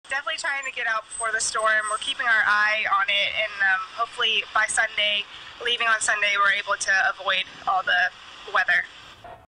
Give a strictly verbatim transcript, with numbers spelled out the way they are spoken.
Definitely trying to get out before the storm. We're keeping our eye on it, and um, hopefully by Sunday, leaving on Sunday, we're able to avoid all the weather.